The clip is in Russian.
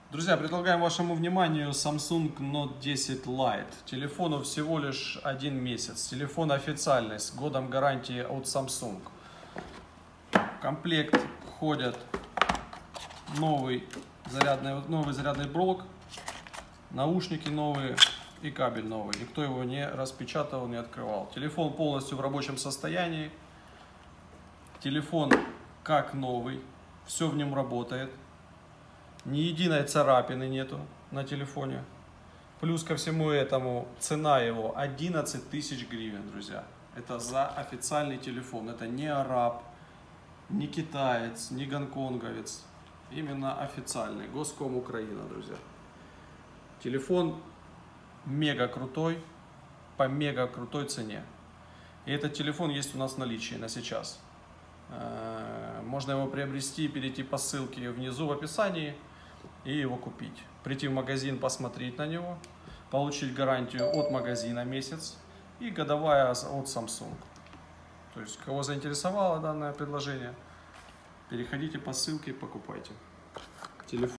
Друзья, предлагаем вашему вниманию Samsung Note 10 Lite. Телефону всего лишь 1 месяц. Телефон официальный, с годом гарантии от Samsung. В комплект входят новый зарядный блок, наушники новые и кабель новый. Никто его не распечатал, не открывал. Телефон полностью в рабочем состоянии. Телефон как новый, все в нем работает. Ни единой царапины нету на телефоне. Плюс ко всему этому цена его 11 тысяч гривен, друзья. Это за официальный телефон. Это не араб, не китаец, не гонконговец. Именно официальный. Госком Украина, друзья. Телефон мега крутой, по мега крутой цене. И этот телефон есть у нас в наличии на сейчас. Можно его приобрести, перейти по ссылке внизу в описании и его купить. Прийти в магазин, посмотреть на него, получить гарантию от магазина месяц и годовая от Samsung. То есть, кого заинтересовало данное предложение, переходите по ссылке и покупайте. Телефон